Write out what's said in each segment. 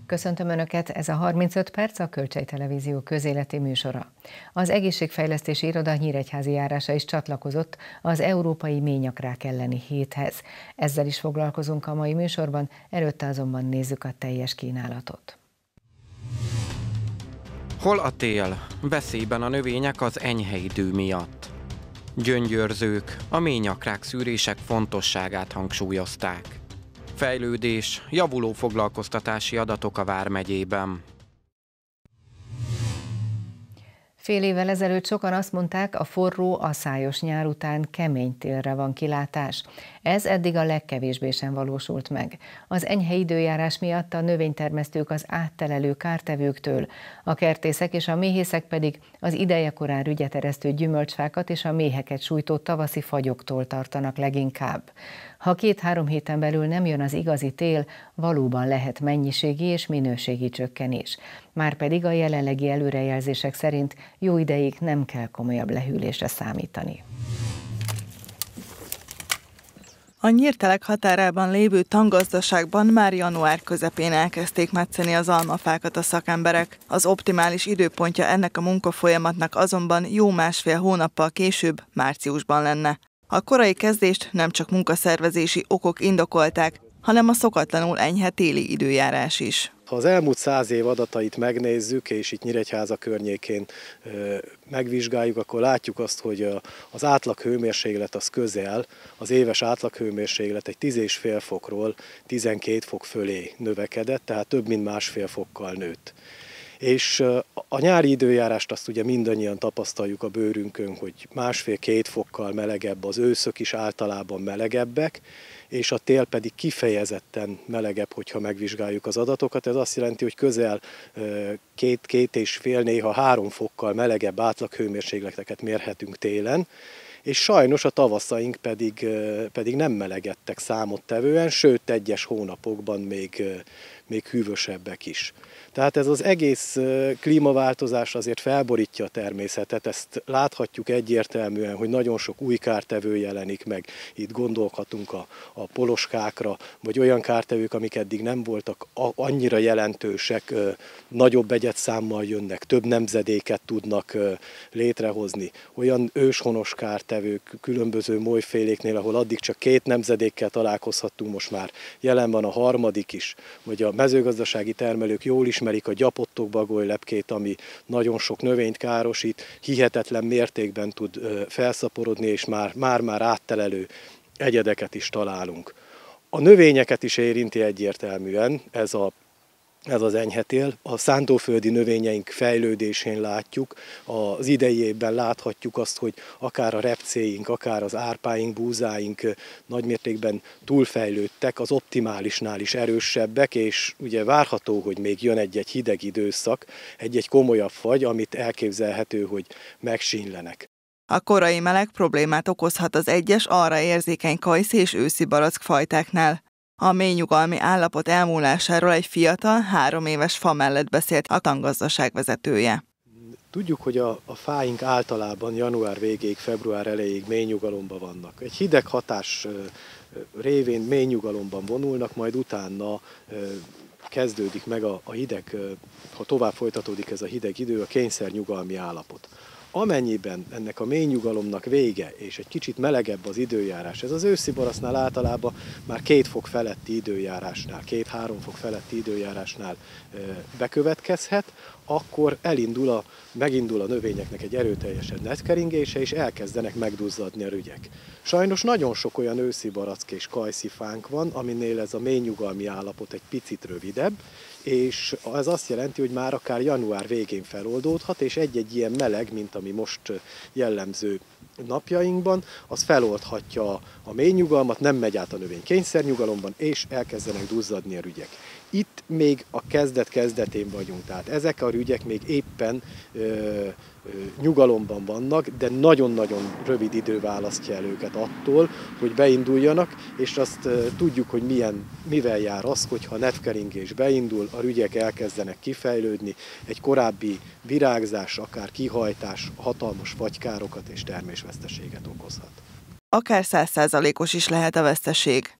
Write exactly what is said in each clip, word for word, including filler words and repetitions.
Köszöntöm Önöket, ez a harmincöt perc a Kölcsey Televízió közéleti műsora. Az Egészségfejlesztési Iroda nyíregyházi járása is csatlakozott az Európai Ményakrák elleni héthez. Ezzel is foglalkozunk a mai műsorban, előtte azonban nézzük a teljes kínálatot. Hol a tél? Veszélyben a növények az enyhe idő miatt. Gyöngyőrzők, a ményakrák szűrések fontosságát hangsúlyozták. Fejlődés, javuló foglalkoztatási adatok a vármegyében. Fél évvel ezelőtt sokan azt mondták, a forró, asszályos nyár után kemény télre van kilátás. Ez eddig a legkevésbé sem valósult meg. Az enyhe időjárás miatt a növénytermesztők az áttelelő kártevőktől, a kertészek és a méhészek pedig az idejekorán rügyet eresztő gyümölcsfákat és a méheket sújtó tavaszi fagyoktól tartanak leginkább. Ha két-három héten belül nem jön az igazi tél, valóban lehet mennyiségi és minőségi csökkenés. Márpedig a jelenlegi előrejelzések szerint jó ideig nem kell komolyabb lehűlésre számítani. A Nyírtelek határában lévő tangazdaságban már január közepén elkezdték metszeni az almafákat a szakemberek. Az optimális időpontja ennek a munkafolyamatnak azonban jó másfél hónappal később, márciusban lenne. A korai kezdést nem csak munkaszervezési okok indokolták, hanem a szokatlanul enyhe téli időjárás is. Ha az elmúlt száz év adatait megnézzük, és itt Nyíregyháza környékén megvizsgáljuk, akkor látjuk azt, hogy az átlag hőmérséklet az közel, az éves átlag hőmérséklet egy tíz és fél fokról tizenkét fok fölé növekedett, tehát több mint másfél fokkal nőtt. És a nyári időjárást azt ugye mindannyian tapasztaljuk a bőrünkön, hogy másfél-két fokkal melegebb, az őszök is általában melegebbek, és a tél pedig kifejezetten melegebb, hogyha megvizsgáljuk az adatokat. Ez azt jelenti, hogy közel két, két és fél, néha három fokkal melegebb átlaghőmérsékleteket mérhetünk télen, és sajnos a tavaszaink pedig, pedig nem melegedtek számottevően, sőt egyes hónapokban még, még hűvösebbek is. Tehát ez az egész klímaváltozás azért felborítja a természetet, ezt láthatjuk egyértelműen, hogy nagyon sok új kártevő jelenik meg. Itt gondolhatunk a, a poloskákra, vagy olyan kártevők, amik eddig nem voltak annyira jelentősek, nagyobb egyedszámmal jönnek, több nemzedéket tudnak létrehozni. Olyan őshonos kártevők, különböző molyféléknél, ahol addig csak két nemzedékkel találkozhattunk, most már jelen van a harmadik is, vagy a mezőgazdasági termelők jól ismerik a gyapottok bagolylepkét, ami nagyon sok növényt károsít, hihetetlen mértékben tud felszaporodni, és már-már áttelelő egyedeket is találunk. A növényeket is érinti egyértelműen ez a Ez az enyhe tél. A szántóföldi növényeink fejlődésén látjuk, az idei évben láthatjuk azt, hogy akár a repcéink, akár az árpáink, búzáink nagymértékben túlfejlődtek, az optimálisnál is erősebbek, és ugye várható, hogy még jön egy-egy hideg időszak, egy-egy komolyabb fagy, amit elképzelhető, hogy megsínlenek. A korai meleg problémát okozhat az egyes arra érzékeny kajszi és őszi barack fajtáknál. A mélynyugalmi állapot elmúlásáról egy fiatal, három éves fa mellett beszélt a tangazdaság vezetője. Tudjuk, hogy a, a fáink általában január végéig, február elejéig mélynyugalomban vannak. Egy hideg hatás révén mélynyugalomban vonulnak, majd utána kezdődik meg a, a hideg, ha tovább folytatódik ez a hideg idő, a kényszernyugalmi állapot. Amennyiben ennek a mélynyugalomnak vége, és egy kicsit melegebb az időjárás, ez az őszi barasznál általában már két fok feletti időjárásnál, két-három fok feletti időjárásnál bekövetkezhet, akkor elindul a, megindul a növényeknek egy erőteljesebb netkeringése, és elkezdenek megduzzadni a rügyek. Sajnos nagyon sok olyan őszi barack és kajszifánk van, aminél ez a mélynyugalmi állapot egy picit rövidebb, és ez azt jelenti, hogy már akár január végén feloldódhat, és egy-egy ilyen meleg, mint ami most jellemző napjainkban, az feloldhatja a mélynyugalmat, nem megy át a növény kényszernyugalomban, és elkezdenek duzzadni a rügyek. Itt még a kezdet-kezdetén vagyunk, tehát ezek a rügyek még éppen ö, ö, nyugalomban vannak, de nagyon-nagyon rövid idő választja el őket attól, hogy beinduljanak, és azt ö, tudjuk, hogy milyen, mivel jár az, hogyha a netkeringés beindul, a rügyek elkezdenek kifejlődni, egy korábbi virágzás, akár kihajtás hatalmas fagykárokat és termésveszteséget okozhat. Akár száz százalékos is lehet a veszteség.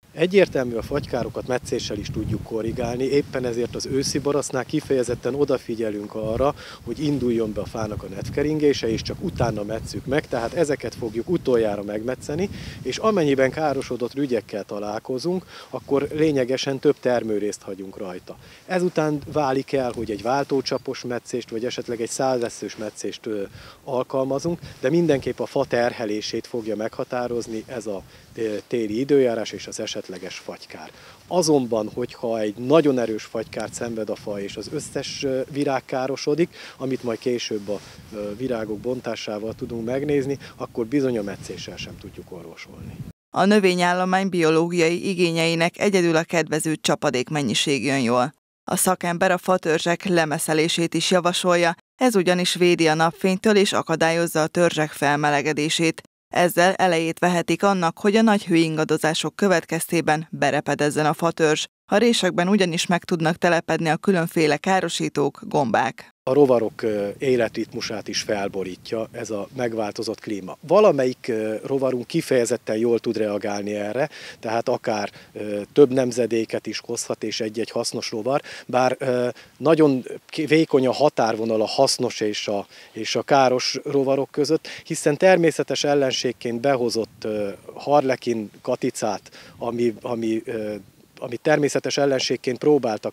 Egyértelmű, a fagykárokat metszéssel is tudjuk korrigálni, éppen ezért az őszi barasznál kifejezetten odafigyelünk arra, hogy induljon be a fának a netkeringése, és csak utána metszük meg, tehát ezeket fogjuk utoljára megmetszeni, és amennyiben károsodott rügyekkel találkozunk, akkor lényegesen több termőrészt hagyunk rajta. Ezután válik el, hogy egy váltócsapos metszést, vagy esetleg egy százvesszős metszést ö, alkalmazunk, de mindenképp a fa terhelését fogja meghatározni ez a téli időjárás és az esetleges fagykár. Azonban, hogyha egy nagyon erős fagykárt szenved a fa és az összes virág károsodik, amit majd később a virágok bontásával tudunk megnézni, akkor bizony a metszéssel sem tudjuk orvosolni. A növényállomány biológiai igényeinek egyedül a kedvező csapadék mennyiség jön jól. A szakember a fatörzsek lemeszelését is javasolja, ez ugyanis védi a napfénytől és akadályozza a törzsek felmelegedését. Ezzel elejét vehetik annak, hogy a nagy hőingadozások következtében berepedezzen a fatörzs. A résekben ugyanis meg tudnak telepedni a különféle károsítók, gombák. A rovarok életritmusát is felborítja ez a megváltozott klíma. Valamelyik rovarunk kifejezetten jól tud reagálni erre, tehát akár több nemzedéket is hozhat, és egy-egy hasznos rovar, bár nagyon vékony a határvonal a hasznos és a, és a káros rovarok között, hiszen természetes ellenségként behozott harlekin katicát, ami, ami amit természetes ellenségként próbáltak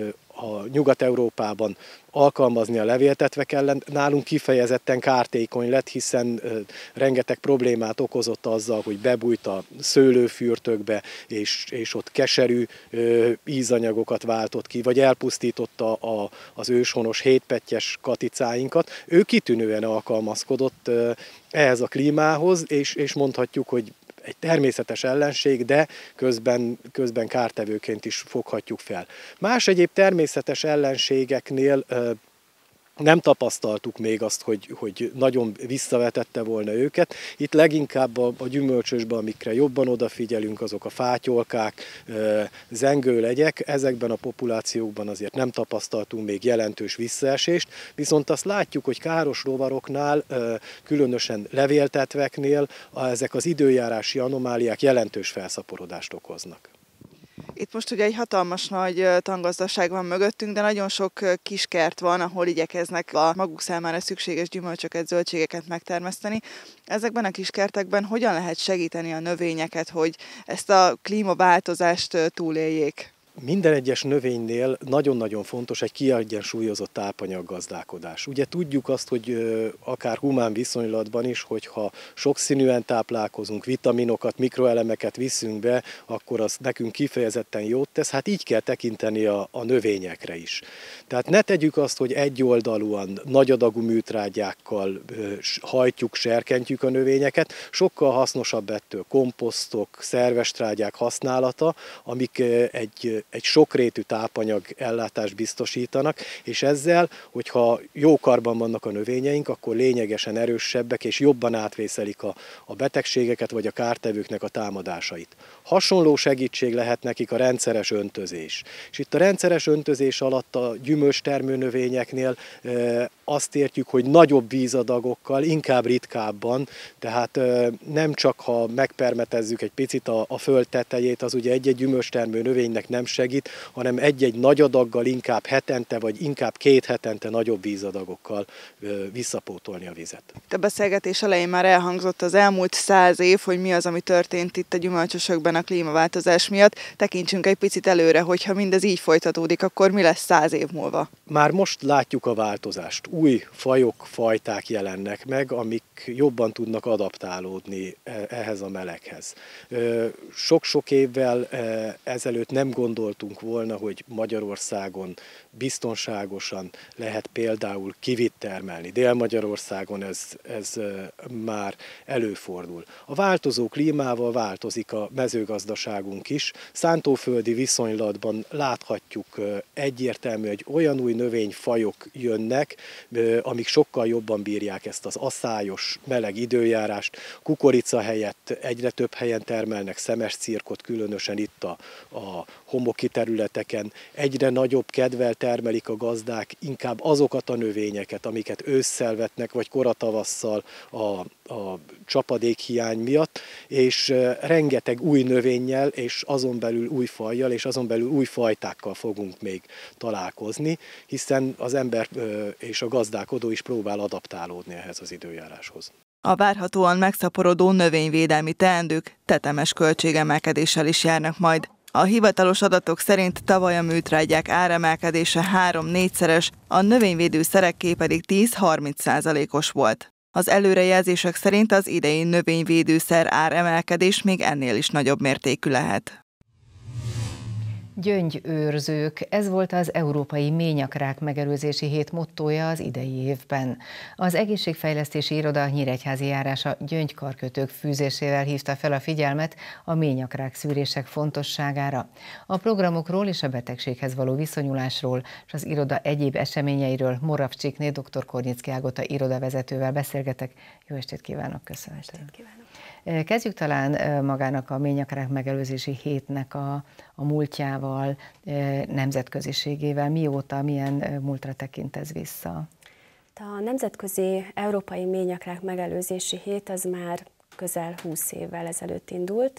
a Nyugat-Európában alkalmazni a levéltetvek ellen, nálunk kifejezetten kártékony lett, hiszen rengeteg problémát okozott azzal, hogy bebújt a szőlőfürtökbe, és, és ott keserű ízanyagokat váltott ki, vagy elpusztította a, az őshonos hétpettyes katicáinkat. Ő kitűnően alkalmazkodott ehhez a klímához, és, és mondhatjuk, hogy egy természetes ellenség, de közben, közben kártevőként is foghatjuk fel. Más egyéb természetes ellenségeknél nem tapasztaltuk még azt, hogy, hogy nagyon visszavetette volna őket. Itt leginkább a, a gyümölcsösben, amikre jobban odafigyelünk, azok a fátyolkák, zengőlegyek. Ezekben a populációkban azért nem tapasztaltunk még jelentős visszaesést, viszont azt látjuk, hogy káros rovaroknál, különösen levéltetveknél ezek az időjárási anomáliák jelentős felszaporodást okoznak. Itt most ugye egy hatalmas nagy tangazdaság van mögöttünk, de nagyon sok kiskert van, ahol igyekeznek a maguk számára szükséges gyümölcsöket, zöldségeket megtermeszteni. Ezekben a kiskertekben hogyan lehet segíteni a növényeket, hogy ezt a klímaváltozást túléljék? Minden egyes növénynél nagyon-nagyon fontos egy kiegyensúlyozott tápanyaggazdálkodás. Ugye tudjuk azt, hogy akár humán viszonylatban is, hogyha sokszínűen táplálkozunk, vitaminokat, mikroelemeket viszünk be, akkor az nekünk kifejezetten jót tesz, hát így kell tekinteni a, a növényekre is. Tehát ne tegyük azt, hogy egyoldalúan nagyadagú műtrágyákkal hajtjuk, serkentjük a növényeket, sokkal hasznosabb ettől komposztok, szerves trágyák használata, amik egy egy sokrétű tápanyag ellátást biztosítanak, és ezzel, hogyha jó karban vannak a növényeink, akkor lényegesen erősebbek és jobban átvészelik a, a betegségeket vagy a kártevőknek a támadásait. Hasonló segítség lehet nekik a rendszeres öntözés. És itt a rendszeres öntözés alatt a gyümölcstermő növényeknél e, azt értjük, hogy nagyobb vízadagokkal, inkább ritkábban, tehát e, nem csak ha megpermetezzük egy picit a, a föld tetejét, az ugye egy-egy gyümölcstermő növénynek nem segít, hanem egy-egy nagy adaggal inkább hetente, vagy inkább két hetente nagyobb vízadagokkal e, visszapótolni a vizet. A beszélgetés elején már elhangzott az elmúlt száz év, hogy mi az, ami történt itt a gyümölcsösökben a klímaváltozás miatt. Tekintsünk egy picit előre, hogyha mindez így folytatódik, akkor mi lesz száz év múlva? Már most látjuk a változást. Új fajok, fajták jelennek meg, amik jobban tudnak adaptálódni ehhez a meleghez. Sok-sok évvel ezelőtt nem gondoltunk volna, hogy Magyarországon biztonságosan lehet például kivit termelni. Dél-Magyarországon ez, ez már előfordul. A változó klímával változik a mezőgazdaságunk is. Szántóföldi viszonylatban láthatjuk egyértelmű, hogy olyan új növényfajok jönnek, amik sokkal jobban bírják ezt az aszályos, meleg időjárást. Kukorica helyett egyre több helyen termelnek szemes cirkot, különösen itt a, a homoki területeken. Egyre nagyobb kedvel termelik a gazdák inkább azokat a növényeket, amiket ősszel vetnek, vagy koratavasszal a a csapadékhiány miatt, és rengeteg új növényel, és azon belül új fajjal, és azon belül új fajtákkal fogunk még találkozni, hiszen az ember és a gazdálkodó is próbál adaptálódni ehhez az időjáráshoz. A várhatóan megszaporodó növényvédelmi teendők tetemes költségemelkedéssel is járnak majd. A hivatalos adatok szerint tavaly a műtrágyák áremelkedése három-négyszeres, a növényvédőszerekké pedig tíz-harminc százalékos volt. Az előrejelzések szerint az idei növényvédőszer áremelkedés még ennél is nagyobb mértékű lehet. Gyöngyőrzők, ez volt az Európai Ményakrák Megelőzési Hét mottója az idei évben. Az Egészségfejlesztési Iroda nyíregyházi járása gyöngykarkötők fűzésével hívta fel a figyelmet a ményakrák szűrések fontosságára. A programokról és a betegséghez való viszonyulásról és az iroda egyéb eseményeiről Moravcsikné dr. Kornyicki Ágota irodavezetővel beszélgetek. Jó estét kívánok, köszönöm. Jó estét kívánok. Kezdjük talán magának a Ményakrák Megelőzési Hétnek a, a múltjával, nemzetköziségével. Mióta, milyen múltra tekint ez vissza? A Nemzetközi Európai Ményakrák Megelőzési Hét az már közel húsz évvel ezelőtt indult.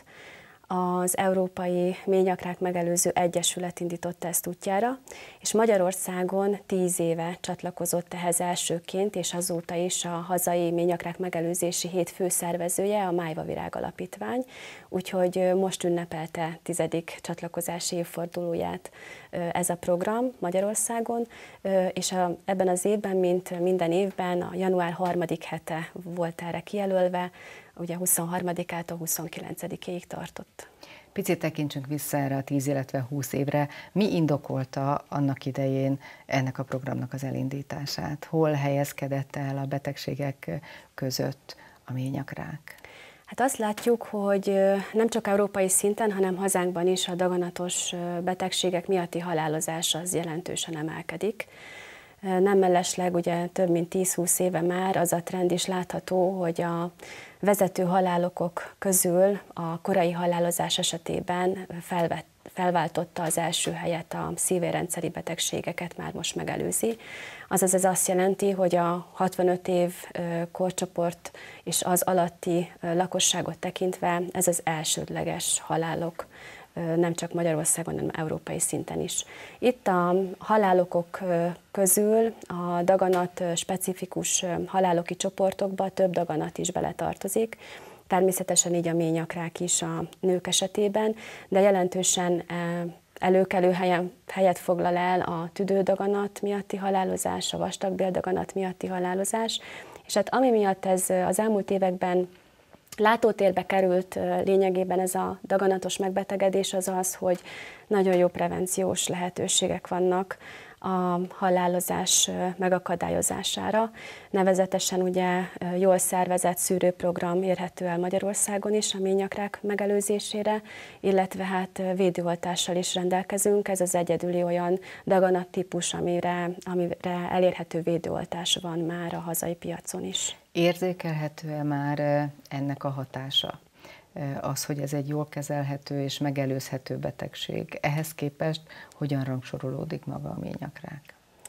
Az Európai Ményakrák Megelőző Egyesület indította ezt útjára, és Magyarországon tíz éve csatlakozott ehhez elsőként, és azóta is a hazai Ményakrák Megelőzési Hét főszervezője, a Májva Virág Alapítvány, úgyhogy most ünnepelte tizedik csatlakozási évfordulóját ez a program Magyarországon, és a, ebben az évben, mint minden évben, a január harmadik hete volt erre kijelölve, ugye huszonharmadikától huszonkilencedikéig tartott. Picit tekintsünk vissza erre a tíz, illetve húsz évre. Mi indokolta annak idején ennek a programnak az elindítását? Hol helyezkedett el a betegségek között a ményakrák? Hát azt látjuk, hogy nem csak európai szinten, hanem hazánkban is a daganatos betegségek miatti halálozás az jelentősen emelkedik. Nem mellesleg ugye több mint tíz-húsz éve már az a trend is látható, hogy a vezető halálokok közül a korai halálozás esetében felvett, felváltotta az első helyet a szívérrendszeri betegségeket, már most megelőzi. Azaz ez azt jelenti, hogy a hatvanöt év korcsoport és az alatti lakosságot tekintve ez az elsődleges halálok, nem csak Magyarországon, hanem európai szinten is. Itt a halálokok közül a daganat specifikus haláloki csoportokba több daganat is beletartozik, természetesen így a ményakrák is a nők esetében, de jelentősen előkelő helyen, helyet foglal el a tüdődaganat miatti halálozás, a vastagbéldaganat miatti halálozás, és hát ami miatt ez az elmúlt években látótérbe került lényegében ez a daganatos megbetegedés az az, hogy nagyon jó prevenciós lehetőségek vannak a halálozás megakadályozására. Nevezetesen ugye jól szervezett szűrőprogram érhető el Magyarországon is a ményakrák megelőzésére, illetve hát védőoltással is rendelkezünk. Ez az egyedüli olyan daganattípus, amire, amire elérhető védőoltás van már a hazai piacon is. Érzékelhető-e már ennek a hatása? Az, hogy ez egy jól kezelhető és megelőzhető betegség. Ehhez képest hogyan rangsorolódik maga a ményakrák?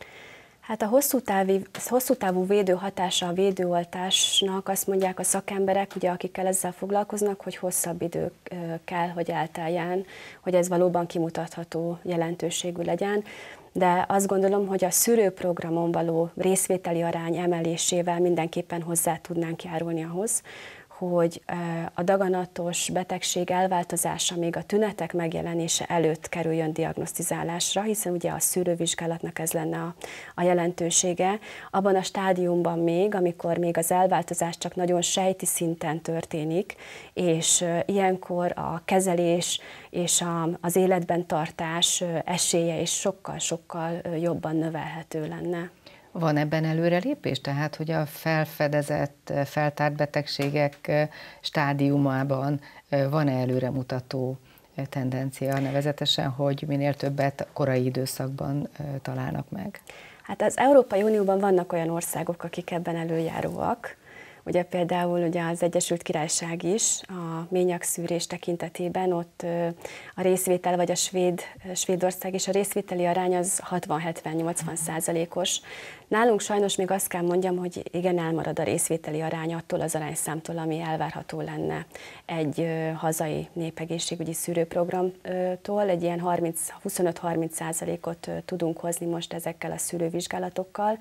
Hát a hosszú, távi, hosszú távú védőhatása a védőoltásnak azt mondják a szakemberek, ugye, akikkel ezzel foglalkoznak, hogy hosszabb idő kell, hogy elteljen, hogy ez valóban kimutatható jelentőségű legyen. De azt gondolom, hogy a szűrőprogramon való részvételi arány emelésével mindenképpen hozzá tudnánk járulni ahhoz, hogy a daganatos betegség elváltozása még a tünetek megjelenése előtt kerüljön diagnosztizálásra, hiszen ugye a szűrővizsgálatnak ez lenne a, a jelentősége. Abban a stádiumban még, amikor még az elváltozás csak nagyon sejti szinten történik, és ilyenkor a kezelés és a, az életben tartás esélye is sokkal-sokkal jobban növelhető lenne. Van ebben előrelépés? Tehát, hogy a felfedezett, feltárt betegségek stádiumában van-e előremutató tendencia, nevezetesen, hogy minél többet korai időszakban találnak meg? Hát az Európai Unióban vannak olyan országok, akik ebben előjáróak, Ugye például ugye az Egyesült Királyság is a ményakszűrés tekintetében ott a részvétel, vagy a Svéd, Svédország is a részvételi arány az hatvan-hetven-nyolcvan százalékos. Nálunk sajnos még azt kell mondjam, hogy igen, elmarad a részvételi arány attól az arányszámtól, ami elvárható lenne egy hazai népegészségügyi szűrőprogramtól. Egy ilyen huszonöt-harminc százalékot tudunk hozni most ezekkel a szűrővizsgálatokkal.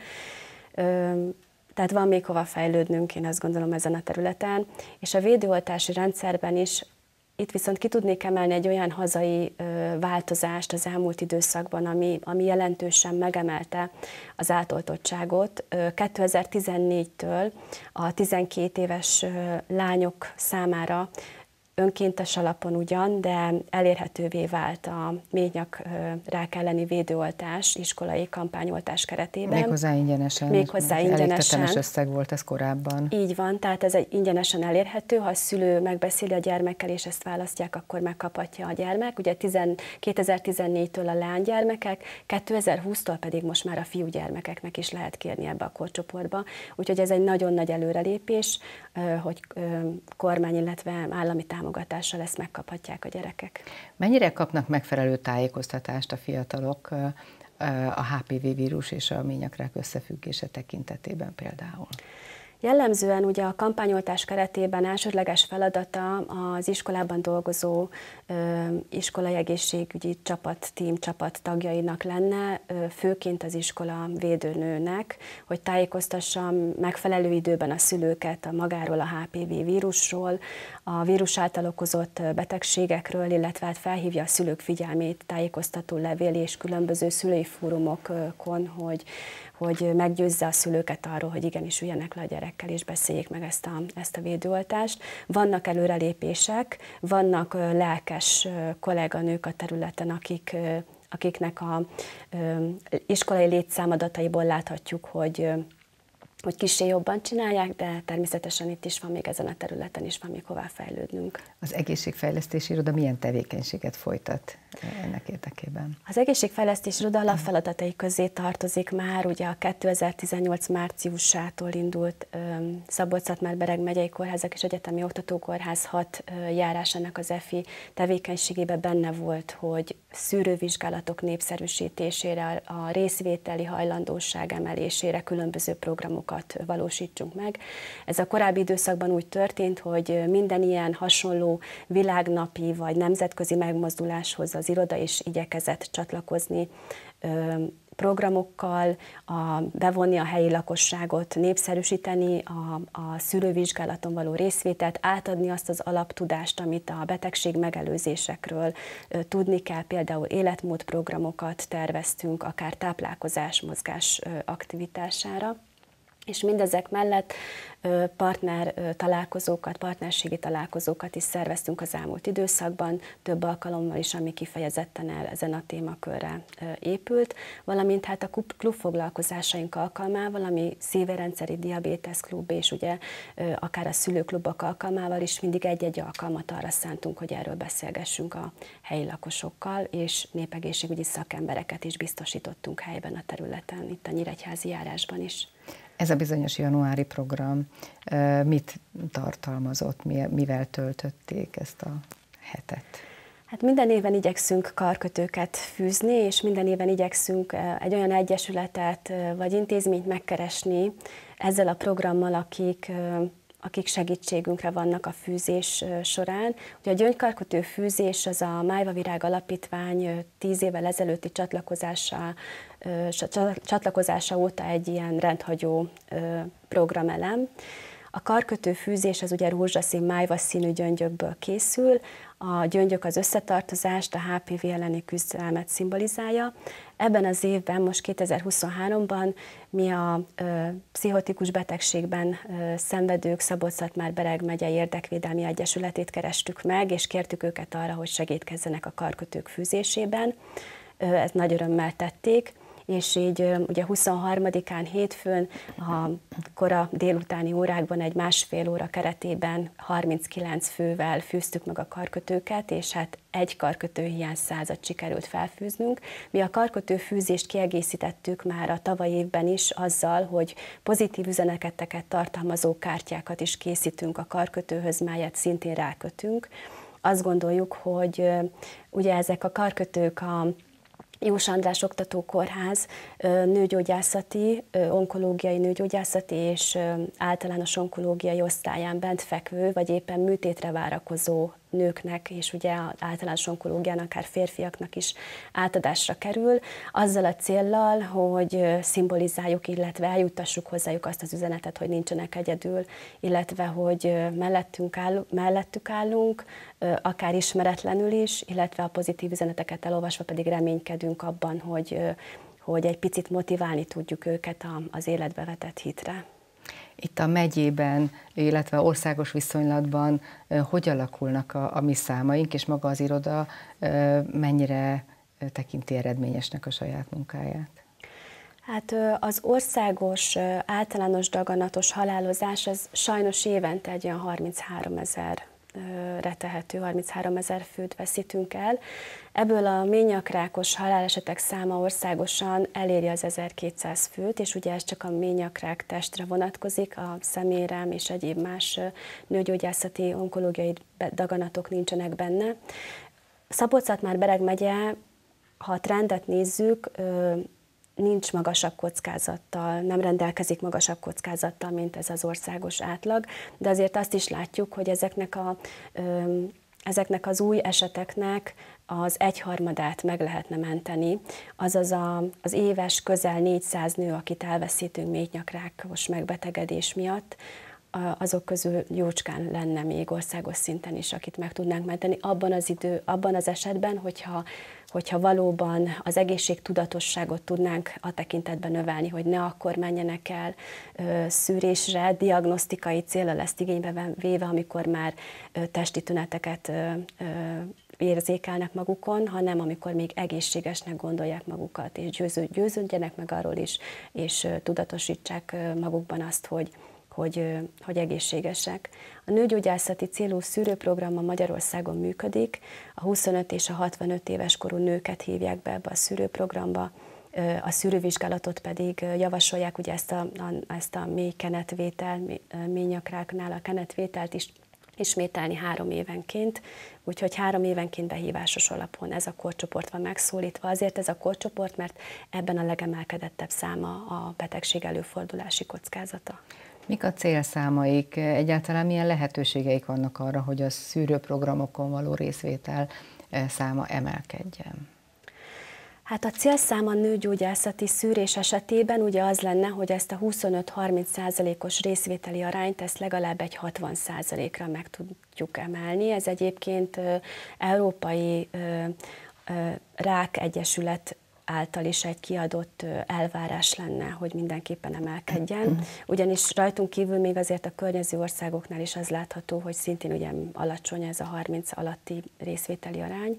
Tehát van még hova fejlődnünk, én azt gondolom, ezen a területen. És a védőoltási rendszerben is itt viszont ki tudnék emelni egy olyan hazai ö, változást az elmúlt időszakban, ami, ami jelentősen megemelte az átoltottságot. Ö, kétezer-tizennégytől a tizenkét éves ö, lányok számára önkéntes alapon ugyan, de elérhetővé vált a ményakrák elleni védőoltás iskolai kampányoltás keretében. Méghozzá ingyenesen. Méghozzá ingyenesen. Elég tetemes összeg volt ez korábban. Így van, tehát ez egy ingyenesen elérhető, ha a szülő megbeszéli a gyermekkel, és ezt választják, akkor megkaphatja a gyermek. Ugye kétezer-tizennégytől a lánygyermekek, kétezer-húsztól pedig most már a fiúgyermekeknek is lehet kérni ebbe a korcsoportba. Úgyhogy ez egy nagyon nagy előrelépés, hogy kormány, illetve állami támogatás támogatással ezt megkaphatják a gyerekek. Mennyire kapnak megfelelő tájékoztatást a fiatalok a há pé vé vírus és a ményakrák összefüggése tekintetében például? Jellemzően ugye a kampányoltás keretében elsődleges feladata az iskolában dolgozó ö, iskolai egészségügyi csapat, tím csapat tagjainak lenne, ö, főként az iskola védőnőnek, hogy tájékoztassa megfelelő időben a szülőket a magáról, a há pé vé vírusról, a vírus által okozott betegségekről, illetve hát felhívja a szülők figyelmét tájékoztató levél és különböző szülői fórumokon, hogy hogy meggyőzze a szülőket arról, hogy igenis üljenek le a gyerekkel, és beszéljék meg ezt a, ezt a védőoltást. Vannak előrelépések, vannak lelkes kolléganők a területen, akik, akiknek a iskolai létszámadataiból láthatjuk, hogy hogy kissé jobban csinálják, de természetesen itt is van még ezen a területen is van még hová fejlődnünk. Az egészségfejlesztési iroda milyen tevékenységet folytat ennek érdekében? Az egészségfejlesztési iroda alapfeladatai közé tartozik már, ugye a kétezer-tizennyolc márciusától indult Szabolcs-Szatmár-Bereg megyei kórházak és egyetemi oktatókórház hat járásának az e f i tevékenységében benne volt, hogy szűrővizsgálatok népszerűsítésére, a részvételi hajlandóság emelésére különböző programokat valósítsunk meg. Ez a korábbi időszakban úgy történt, hogy minden ilyen hasonló világnapi vagy nemzetközi megmozduláshoz az iroda is igyekezett csatlakozni programokkal, a, bevonni a helyi lakosságot, népszerűsíteni a, a szűrővizsgálaton való részvételt, átadni azt az alaptudást, amit a betegség megelőzésekről tudni kell, például életmódprogramokat terveztünk, akár táplálkozás, mozgás aktivitására. És mindezek mellett partner találkozókat, partnerségi találkozókat is szerveztünk az elmúlt időszakban, több alkalommal is, ami kifejezetten el ezen a témakörre épült, valamint hát a klubfoglalkozásaink alkalmával, ami szívérendszeri diabétesz klub, és ugye akár a szülőklubok alkalmával is mindig egy-egy alkalmat arra szántunk, hogy erről beszélgessünk a helyi lakosokkal, és népegészségügyi szakembereket is biztosítottunk helyben a területen, itt a nyíregyházi járásban is. Ez a bizonyos januári program mit tartalmazott, mivel töltötték ezt a hetet? Hát minden éven igyekszünk karkötőket fűzni, és minden éven igyekszünk egy olyan egyesületet vagy intézményt megkeresni ezzel a programmal, akik akik segítségünkre vannak a fűzés során. Ugye a gyöngykarkötő fűzés az a Májva Virág Alapítvány tíz évvel ezelőtti csatlakozása, csatlakozása óta egy ilyen rendhagyó programelem. A karkötő fűzés az ugye rózsaszín, májva színű gyöngyökből készül, a gyöngyök az összetartozást, a há pé vé elleni küzdelmet szimbolizálja. Ebben az évben, most kétezer-huszonháromban mi a ö, pszichotikus betegségben ö, szenvedők Szabolcs-Szatmár-Bereg megyei érdekvédelmi egyesületét kerestük meg, és kértük őket arra, hogy segítkezzenek a karkötők fűzésében. Ö, ezt nagy örömmel tették, és így ugye huszonharmadikán hétfőn a kora délutáni órákban egy másfél óra keretében harminckilenc fővel fűztük meg a karkötőket, és hát egy karkötő hiány százat sikerült felfűznünk. Mi a karkötőfűzést kiegészítettük már a tavaly évben is azzal, hogy pozitív üzeneteket tartalmazó kártyákat is készítünk a karkötőhöz, melyet szintén rákötünk. Azt gondoljuk, hogy ugye ezek a karkötők a Jós András Oktatókórház nőgyógyászati, onkológiai nőgyógyászati és általános onkológiai osztályán bent fekvő, vagy éppen műtétre várakozó nőknek, és ugye az általános onkológián akár férfiaknak is átadásra kerül, azzal a céllal, hogy szimbolizáljuk, illetve eljuttassuk hozzájuk azt az üzenetet, hogy nincsenek egyedül, illetve hogy mellettünk áll, mellettük állunk, akár ismeretlenül is, illetve a pozitív üzeneteket elolvasva pedig reménykedünk abban, hogy, hogy egy picit motiválni tudjuk őket az életbe vetett hitre. Itt a megyében, illetve országos viszonylatban hogy alakulnak a, a mi számaink, és maga az iroda mennyire tekinti eredményesnek a saját munkáját? Hát az országos általános daganatos halálozás az sajnos évente egy olyan harmincháromezer-re tehető, harmincháromezer főt veszítünk el. Ebből a ményakrákos halálesetek száma országosan eléri az ezerkétszáz főt, és ugye ez csak a ményakrák testre vonatkozik, a szemérem és egyéb más nőgyógyászati, onkológiai daganatok nincsenek benne. Szabolcs-Szatmár-Bereg megye, ha a trendet nézzük, nincs magasabb kockázattal, nem rendelkezik magasabb kockázattal, mint ez az országos átlag, de azért azt is látjuk, hogy ezeknek, a, ezeknek az új eseteknek az egyharmadát meg lehetne menteni, azaz a, az éves közel négyszáz nő, akit elveszítünk méhnyakrákos megbetegedés miatt, azok közül jócskán lenne még országos szinten is, akit meg tudnánk menteni, abban az idő, abban az esetben, hogyha, hogyha valóban az egészségtudatosságot tudnánk a tekintetben növelni, hogy ne akkor menjenek el ö, szűrésre, diagnosztikai céllal ezt igénybe véve, amikor már ö, testi tüneteket ö, ö, érzékelnek magukon, hanem amikor még egészségesnek gondolják magukat, és győző, győződjenek meg arról is, és ö, tudatosítsák ö, magukban azt, hogy Hogy, hogy egészségesek. A nőgyógyászati célú szűrőprogramma Magyarországon működik, a huszonöt és a hatvanöt éves korú nőket hívják be ebbe a szűrőprogramba, a szűrővizsgálatot pedig javasolják, ugye ezt a, ezt a mély kenetvétel, mély nyakráknál a kenetvételt is ismételni három évenként, úgyhogy három évenként behívásos alapon ez a korcsoport van megszólítva. Azért ez a korcsoport, mert ebben a legemelkedettebb száma a betegség előfordulási kockázata. Mik a célszámaik? Egyáltalán milyen lehetőségeik vannak arra, hogy a szűrőprogramokon való részvétel száma emelkedjen? Hát a célszám a nőgyógyászati szűrés esetében ugye az lenne, hogy ezt a huszonöt-harminc százalékos részvételi arányt ezt legalább egy hatvan százalékra meg tudjuk emelni. Ez egyébként Európai Rák Egyesület által is egy kiadott elvárás lenne, hogy mindenképpen emelkedjen. Ugyanis rajtunk kívül még azért a környező országoknál is az látható, hogy szintén ugye alacsony ez a harminc alatti részvételi arány.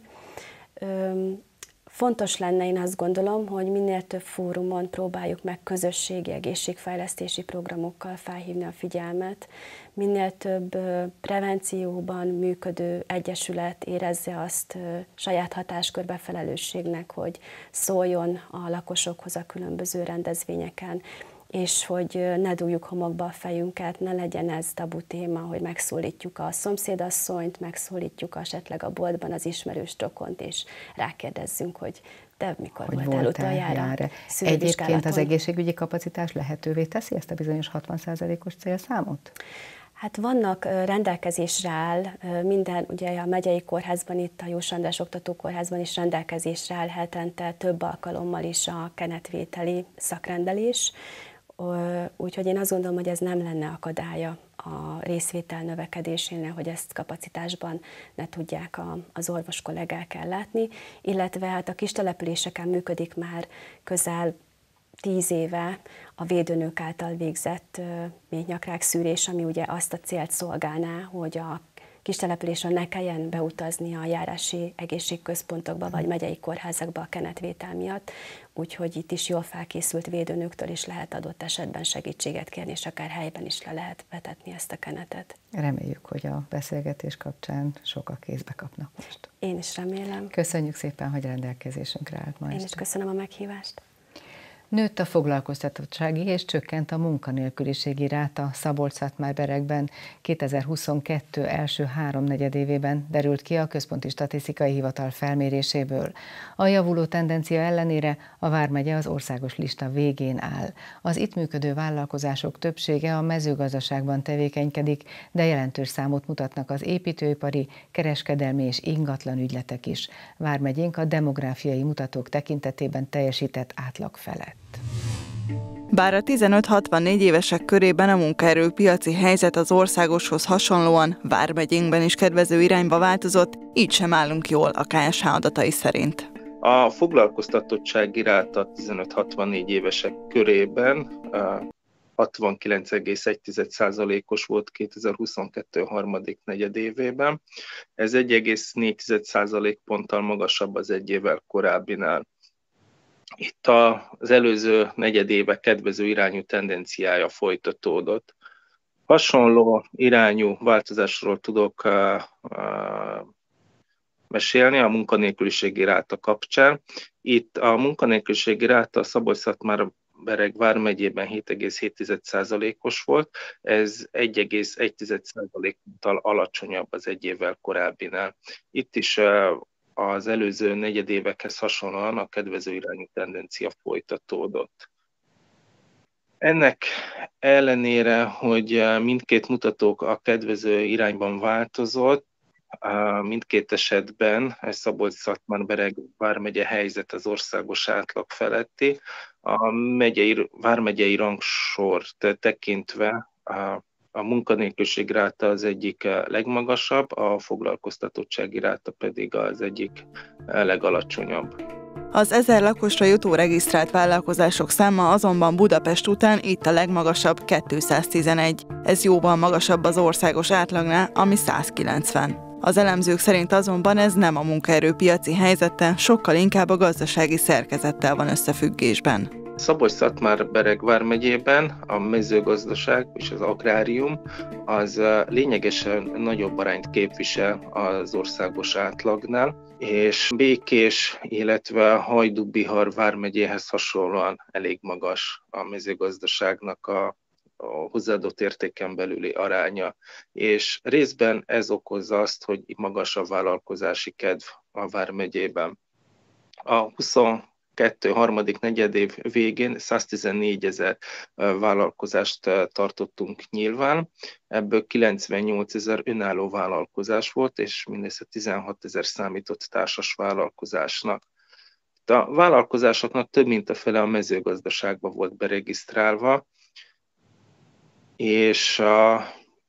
Fontos lenne, én azt gondolom, hogy minél több fórumon próbáljuk meg közösségi egészségfejlesztési programokkal felhívni a figyelmet, minél több prevencióban működő egyesület érezze azt saját hatáskörbe felelősségnek, hogy szóljon a lakosokhoz a különböző rendezvényeken, és hogy ne dugjuk homokba a fejünket, ne legyen ez tabu téma, hogy megszólítjuk a szomszédasszonyt, megszólítjuk esetleg a boltban az ismerős rokont, és rákérdezzünk, hogy te mikor hogy voltál utoljára. Egyébként az egészségügyi kapacitás lehetővé teszi ezt a bizonyos hatvan százalékos célszámot? Hát vannak rendelkezésre áll, minden, ugye a megyei kórházban, itt a Jós András Oktatókórházban is rendelkezésre áll hetente több alkalommal is a kenetvételi szakrendelés, úgyhogy én azt gondolom, hogy ez nem lenne akadálya a részvétel növekedésénél, hogy ezt kapacitásban ne tudják a, az orvos kollégák ellátni, illetve hát a kis településeken működik már közel tíz éve a védőnők által végzett méhnyakrák szűrés, ami ugye azt a célt szolgálná, hogy a kis településen ne kelljen beutazni a járási egészségközpontokba vagy megyei kórházakba a kenetvétel miatt, úgyhogy itt is jól felkészült védőnőktől is lehet adott esetben segítséget kérni, és akár helyben is le lehet vetetni ezt a kenetet. Reméljük, hogy a beszélgetés kapcsán sokak kézbe kapnak most. Én is remélem. Köszönjük szépen, hogy rendelkezésünkre állt ma Én este. is köszönöm a meghívást. Nőtt a foglalkoztatottsági és csökkent a munkanélküliségi ráta Szabolcs-Szatmár-Berekben. kétezer-huszonkettő első háromnegyedévében derült ki a Központi Statisztikai Hivatal felméréséből. A javuló tendencia ellenére a vármegye az országos lista végén áll. Az itt működő vállalkozások többsége a mezőgazdaságban tevékenykedik, de jelentős számot mutatnak az építőipari, kereskedelmi és ingatlan ügyletek is. Vármegyénk a demográfiai mutatók tekintetében teljesített átlag felett. Bár a tizenöt-hatvannégy évesek körében a munkaerőpiaci helyzet az országoshoz hasonlóan Vármegyénkben is kedvező irányba változott, így sem állunk jól a ká es há adatai szerint. A foglalkoztatottsági ráta tizenöt-hatvannégy évesek körében hatvankilenc egész egy százalékos volt kétezer-huszonkettő harmadik negyedévében. Ez egy egész négy százalékponttal magasabb az egy évvel korábbinál. Itt az előző negyedéve kedvező irányú tendenciája folytatódott. Hasonló irányú változásról tudok uh, uh, mesélni a munkanélküliségi ráta kapcsán. Itt a munkanélküliségi ráta Szabolcs-Szatmár-Bereg vármegyében hét egész hét százalékos volt, ez egy egész egy százalékponttal alacsonyabb az egy évvel korábbinál. Itt is uh, az előző negyedévekhez hasonlóan a kedvező irányú tendencia folytatódott. Ennek ellenére, hogy mindkét mutatók a kedvező irányban változott, mindkét esetben ez Szabolcs-Szatmár-Bereg vármegye helyzet az országos átlag feletti. A megyei, vármegyei rangsort tekintve a A munkanélküliség ráta az egyik legmagasabb, a foglalkoztatottsági ráta pedig az egyik legalacsonyabb. Az ezer lakosra jutó regisztrált vállalkozások száma azonban Budapest után itt a legmagasabb kétszáztizenegy. Ez jóval magasabb az országos átlagnál, ami százkilencven. Az elemzők szerint azonban ez nem a munkaerőpiaci helyzettel, sokkal inkább a gazdasági szerkezettel van összefüggésben. Szabolcs-Szatmár-Bereg vármegyében a mezőgazdaság és az agrárium az lényegesen nagyobb arányt képvisel az országos átlagnál, és Békés, illetve Hajdú-Bihar vármegyéhez hasonlóan elég magas a mezőgazdaságnak a, a hozzáadott értéken belüli aránya, és részben ez okozza azt, hogy magas a vállalkozási kedv a vármegyében. A huszonkettő harmadik negyedév végén száztizennégy-ezer vállalkozást tartottunk nyilván, ebből kilencvennyolcezer önálló vállalkozás volt, és mindössze tizenhatezer számított társas vállalkozásnak. A vállalkozásoknak több mint a fele a mezőgazdaságban volt beregisztrálva, és a,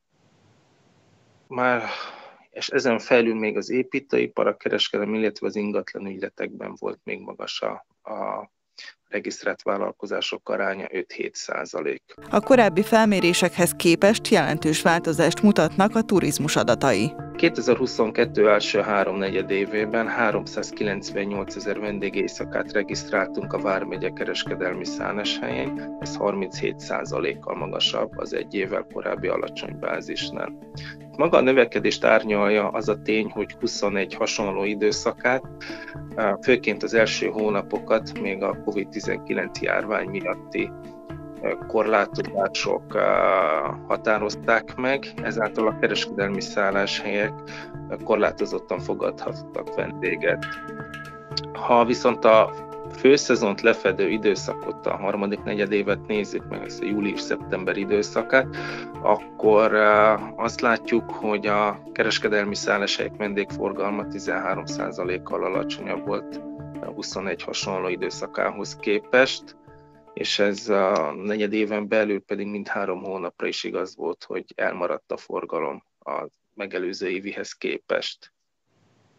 már és ezen felül még az építőipar, a kereskedelem, illetve az ingatlan ügyletekben volt még magas a, a regisztrált vállalkozások aránya öt-hét százalék. A korábbi felmérésekhez képest jelentős változást mutatnak a turizmus adatai. kétezer-huszonkettő első háromnegyedévében háromszázkilencvennyolcezer vendégéjszakát regisztráltunk a vármegye kereskedelmi szálláshelyén, ez harminchét százalékkal magasabb az egy évvel korábbi alacsony bázisnál. Maga a növekedést árnyalja az a tény, hogy huszonegy hasonló időszakát, főként az első hónapokat még a kovid tizenkilenc járvány miatti korlátozások határozták meg, ezáltal a kereskedelmi szálláshelyek korlátozottan fogadhattak vendéget. Ha viszont a főszezont lefedő időszakot, a harmadik negyedévet nézzük meg, ezt a július-szeptember időszakát, akkor azt látjuk, hogy a kereskedelmi szálláshelyek vendégforgalma tizenhárom százalékkal alacsonyabb volt a huszonegy hasonló időszakához képest, és ez a negyed éven belül pedig mindhárom hónapra is igaz volt, hogy elmaradt a forgalom a megelőző évihez képest.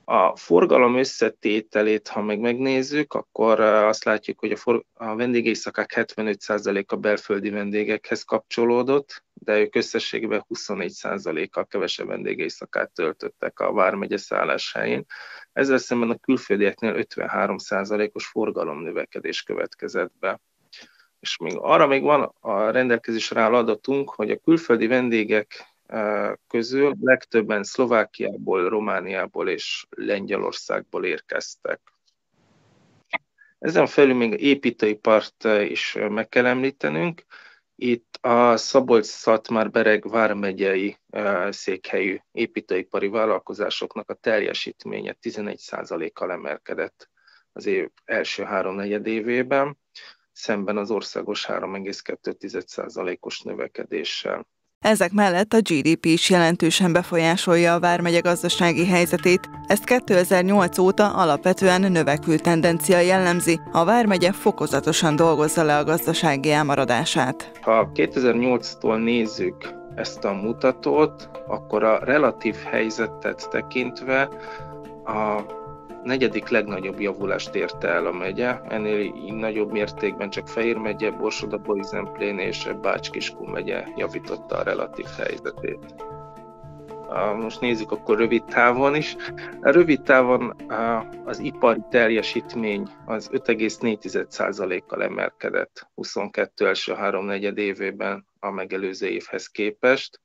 A forgalom összetételét, ha meg megnézzük, akkor azt látjuk, hogy a, for- a vendégéjszakák hetvenöt százaléka belföldi vendégekhez kapcsolódott, de ők összességében huszonnégy százalékkal kevesebb vendégéjszakát töltöttek a vármegye szálláshelyén. Ezzel szemben a külföldieknél ötvenhárom százalékos forgalomnövekedés következett be. És még arra még van a rendelkezésre áll adatunk, hogy a külföldi vendégek közül legtöbben Szlovákiából, Romániából és Lengyelországból érkeztek. Ezen felül még építőipart is meg kell említenünk. Itt a Szabolcs-Szatmár-Bereg vármegyei székhelyű építőipari vállalkozásoknak a teljesítménye tizenegy százalékkal emelkedett az év első háromnegyedévében, szemben az országos három egész kettő százalékos növekedéssel. Ezek mellett a gé dé pé is jelentősen befolyásolja a vármegye gazdasági helyzetét. Ezt kétezer-nyolc óta alapvetően növekvő tendencia jellemzi, a vármegye fokozatosan dolgozza le a gazdasági elmaradását. Ha kétezer-nyolctól nézzük ezt a mutatót, akkor a relatív helyzetet tekintve a negyedik legnagyobb javulást érte el a megye, ennél nagyobb mértékben csak Fejér megye, Borsod-Abaúj-Zemplén és Bács-Kiskun megye javította a relatív helyzetét. Most nézzük akkor rövid távon is. A rövid távon az ipari teljesítmény az öt egész négy százalékkal emelkedett huszonkettő első háromnegyed évében a megelőző évhez képest.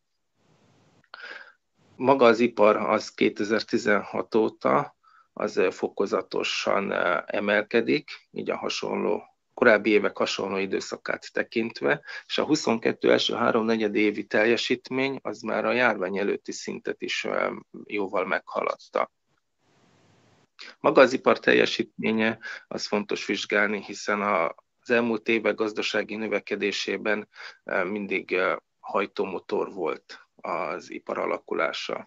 Maga az ipar az kétezer-tizenhat óta az fokozatosan emelkedik, így a hasonló, korábbi évek hasonló időszakát tekintve, és a huszonkettő első háromnegyed évi teljesítmény az már a járvány előtti szintet is jóval meghaladta. Maga az ipar teljesítménye az fontos vizsgálni, hiszen az elmúlt évek gazdasági növekedésében mindig hajtómotor volt az ipar alakulása.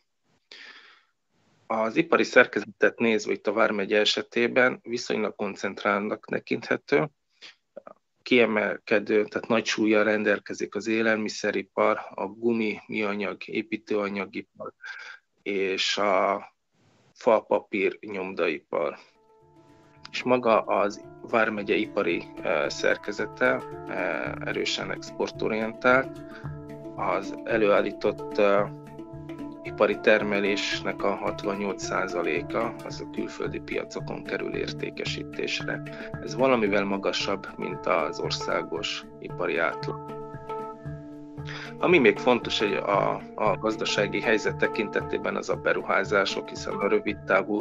Az ipari szerkezetet nézve itt a vármegye esetében viszonylag koncentrálnak tekinthető, kiemelkedő, tehát nagy súllyal rendelkezik az élelmiszeripar, a gumi, műanyag, építőanyagipar és a falpapír nyomdaipar. És maga az vármegye ipari szerkezete erősen exportorientált, az előállított ipari termelésnek a hatvannyolc százaléka az a külföldi piacokon kerül értékesítésre. Ez valamivel magasabb, mint az országos ipari átlag. Ami még fontos hogy a, a gazdasági helyzet tekintetében az a beruházások, hiszen a rövid távú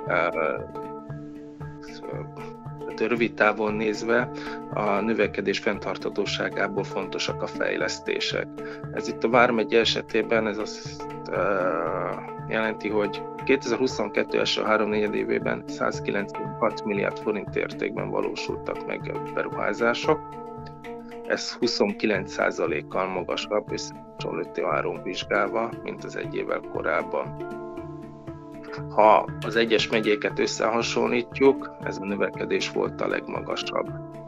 rövid távon nézve a növekedés fenntarthatóságából fontosak a fejlesztések. Ez itt a vármegye esetében ez azt uh, jelenti, hogy kétezer-huszonkettő első háromnegyed évében százkilencvenhat milliárd forint értékben valósultak meg beruházások. Ez huszonkilenc százalékkal magasabb, összehasonlító áron vizsgálva, mint az egy évvel korábban. Ha az egyes megyéket összehasonlítjuk, ez a növekedés volt a legmagasabb.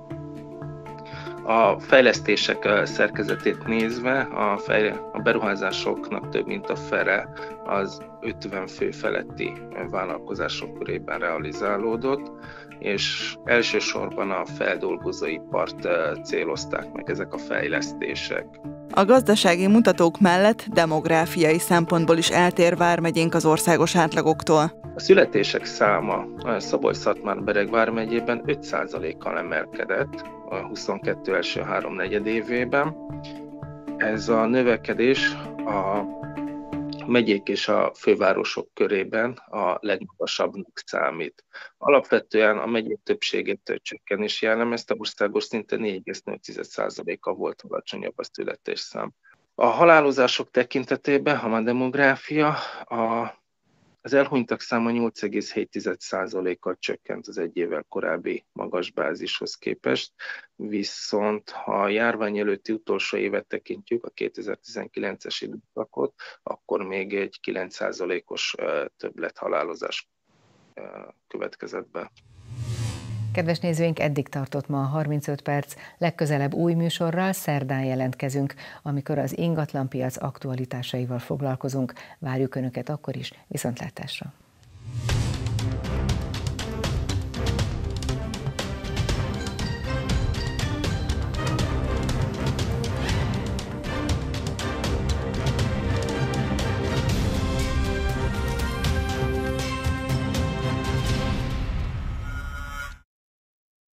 A fejlesztések szerkezetét nézve, a, fejle- a beruházásoknak több mint a fele az ötven fő feletti vállalkozások körében realizálódott, és elsősorban a feldolgozóipart célozták meg ezek a fejlesztések. A gazdasági mutatók mellett demográfiai szempontból is eltér vármegyénk az országos átlagoktól. A születések száma a Szabolcs-Szatmár-Bereg vármegyében öt százalékkal emelkedett a huszonkettő első háromnegyed évében. Ez a növekedés a megyék és a fővárosok körében a legmagasabbnak számít. Alapvetően a megyék többségét csökkenés jellemezte, országos szinten négy egész nyolc százaléka volt alacsonyabb a születésszám. A halálozások tekintetében, ha már demográfia, a Az elhunytak száma nyolc egész hét százalékkal csökkent az egy évvel korábbi magas bázishoz képest, viszont ha a járvány előtti utolsó évet tekintjük, a kétezer-tizenkilences időszakot, akkor még egy kilenc százalékos többlethalálozás következett be. Kedves nézőink, eddig tartott ma a harmincöt perc, legközelebb új műsorral szerdán jelentkezünk, amikor az ingatlanpiac aktualitásaival foglalkozunk. Várjuk Önöket akkor is, viszontlátásra!